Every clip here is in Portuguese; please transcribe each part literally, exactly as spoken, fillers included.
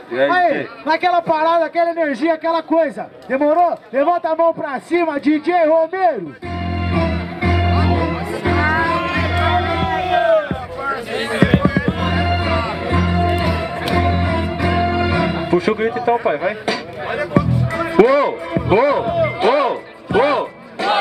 E aí, aí, naquela parada, aquela energia, aquela coisa. Demorou? Levanta a mão pra cima, D J Romero. Puxa o grito então, pai, vai. Uou, uou, uou, uou.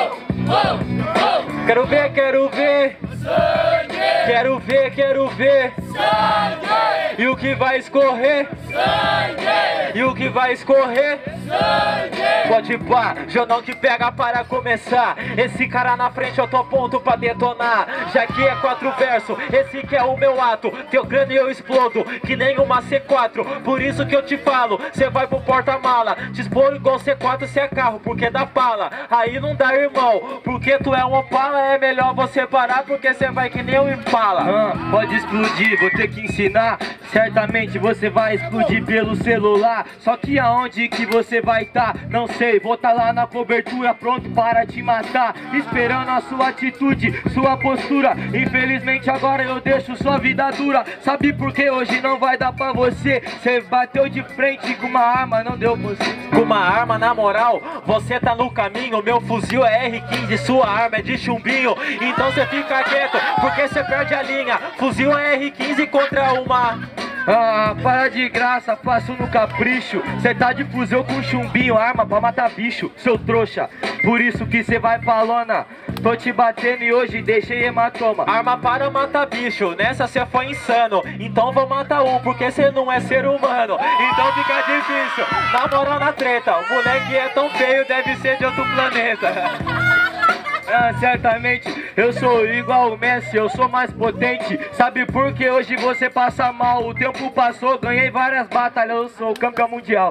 Quero ver, quero ver. Quero ver, quero ver. E o que vai escorrer? E o que vai escorrer? Pode pá, Jonão que pega para começar. Esse cara na frente eu tô pronto pra detonar. Já que é quatro versos, esse que é o meu ato. Teu crânio eu explodo, que nem uma C quatro. Por isso que eu te falo, cê vai pro porta-mala. Te expor igual C quatro se é carro, porque dá pala. Aí não dá, irmão, porque tu é um Opala. É melhor você parar, porque cê vai que nem um Impala. ah, Pode explodir, vou ter que ensinar. Certamente você vai explodir pelo celular. Só que aonde que você vai estar? Tá? Não sei, vou tá lá na cobertura pronto para te matar. Esperando a sua atitude, sua postura. Infelizmente agora eu deixo sua vida dura. Sabe por que hoje não vai dar pra você? Você bateu de frente com uma arma, não deu você. Com uma arma, na moral, você tá no caminho. Meu fuzil é R quinze, sua arma é de chumbinho. Então você fica quieto, porque você perde a linha. Fuzil é R quinze contra uma... Ah, para de graça, faço no capricho. Cê tá de fuzil com chumbinho, arma pra matar bicho, seu trouxa. Por isso que cê vai falona. Tô te batendo e hoje deixei hematoma. Arma para matar bicho, nessa cê foi insano. Então vou matar um, porque cê não é ser humano. Então fica difícil, na moral na treta. O moleque é tão feio, deve ser de outro planeta. Ah, certamente eu sou igual o Messi, eu sou mais potente. Sabe por que hoje você passa mal? O tempo passou, ganhei várias batalhas, eu sou campeão mundial.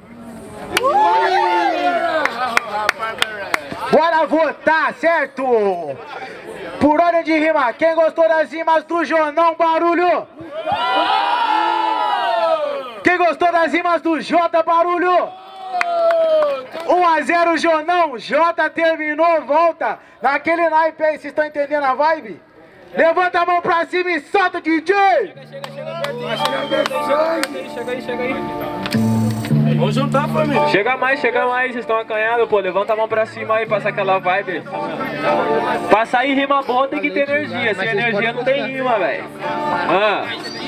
Bora votar, certo? Por ordem de rima, quem gostou das rimas do Jonão, barulho? Quem gostou das rimas do Jota, barulho? um a zero Jonão, J terminou, volta naquele naipe aí, vocês estão entendendo a vibe? Levanta a mão pra cima e solta o D J! Chega, chega, chega, chega aí, chega aí. Vamos juntar, família. Chega mais, chega mais, vocês estão acanhados, pô. Levanta a mão pra cima aí, passa aquela vibe. Pra sair rima boa tem que ter energia, sem energia não tem rima, velho. Ah.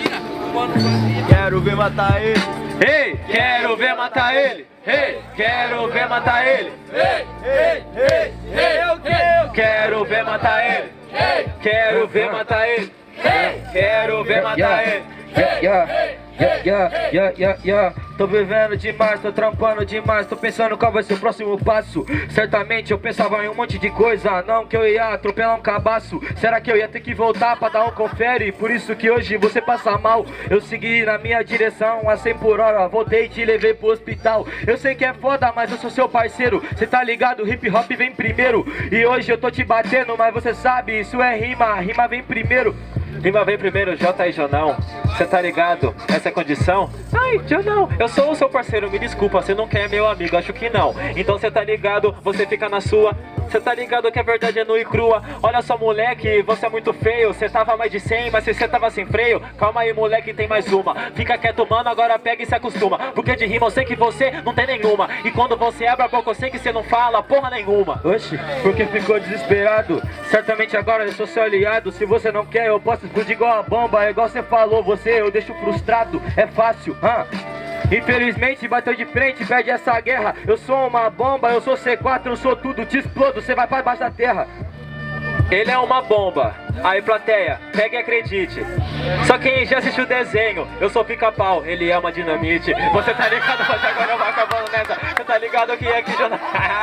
Quero ver matar ele. Ei, quero ver matar ele. Ei, quero ver matar ele. Ei, ei, ei, ei, eu quero. Quero ver matar ele. Quero ver matar ele. Quero ver matar ele. Yeah, yeah, yeah, yeah, yeah, yeah, yeah. Tô vivendo demais, tô trampando demais. Tô pensando qual vai ser o próximo passo. Certamente eu pensava em um monte de coisa. Não que eu ia atropelar um cabaço. Será que eu ia ter que voltar pra dar um confere? Por isso que hoje você passa mal. Eu segui na minha direção a cem por hora. Voltei e te levei pro hospital. Eu sei que é foda, mas eu sou seu parceiro. Cê tá ligado, hip hop vem primeiro. E hoje eu tô te batendo, mas você sabe, isso é rima, rima vem primeiro. Rima vem primeiro, J e Jonão. Cê tá ligado? Essa é a condição? Ai, Jonão, eu sou o seu parceiro, me desculpa, você não quer meu amigo, acho que não. Então cê tá ligado, você fica na sua. Cê tá ligado que a verdade é nua e crua. Olha só, moleque, você é muito feio. Cê tava mais de cem, mas cê tava sem freio. Calma aí, moleque, tem mais uma. Fica quieto, mano, agora pega e se acostuma. Porque de rima eu sei que você não tem nenhuma. E quando você abre a boca eu sei que cê não fala porra nenhuma. Oxi, porque ficou desesperado. Certamente agora eu sou seu aliado. Se você não quer eu posso explodir igual a bomba. É igual você falou, você eu deixo frustrado. É fácil, hã? Infelizmente bateu de frente, perde essa guerra. Eu sou uma bomba, eu sou C quatro, eu sou tudo. Te explodo, você vai pra baixo da terra. Ele é uma bomba. Aí, plateia, pegue e acredite. Só quem já assistiu o desenho, eu sou pica-pau, ele é uma dinamite. Você tá ligado, mas agora eu vou acabando nessa. Você tá ligado que aqui já não...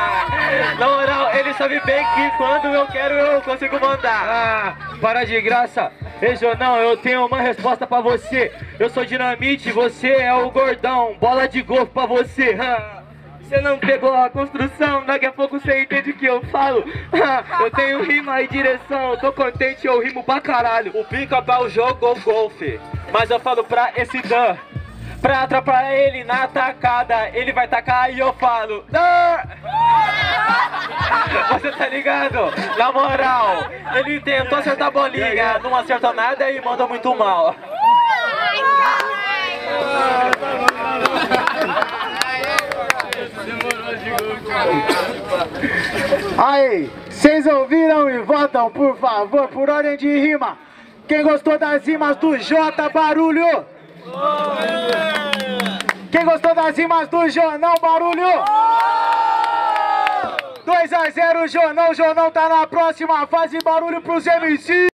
Na moral, ele sabe bem que quando eu quero eu consigo mandar. Ah, para de graça. Ei, Jonão, eu tenho uma resposta pra você. Eu sou dinamite, você é o gordão. Bola de golfe pra você. Você não pegou a construção, daqui a pouco você entende o que eu falo. Eu tenho rima e direção, eu tô contente, eu rimo pra caralho. O pica-pau jogou golfe, mas eu falo pra esse Dan, pra atrapalhar ele na atacada, ele vai tacar e eu falo Dan! Você tá ligado? Na moral, ele tentou acertar a bolinha, não acertou nada e manda muito mal. Aí, vocês ouviram e votam, por favor, por ordem de rima. Quem gostou das rimas do Jota, barulho! Quem gostou das rimas do Jonão, barulho! dois a zero, Jonão, Jonão tá na próxima fase, barulho pros M C!